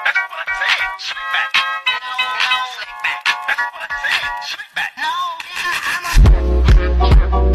That's what I said. Slick back. No, slick back. That's what I said. Slick back. No, yeah, I'm a...